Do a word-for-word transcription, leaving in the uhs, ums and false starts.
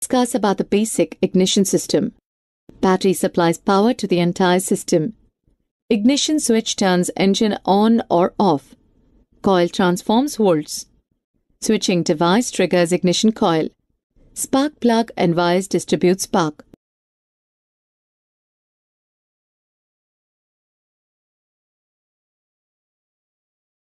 discuss about the basic ignition system. Battery supplies power to the entire system. Ignition switch turns engine on or off. Coil transforms volts. Switching device triggers ignition coil. Spark plug and wires distribute spark.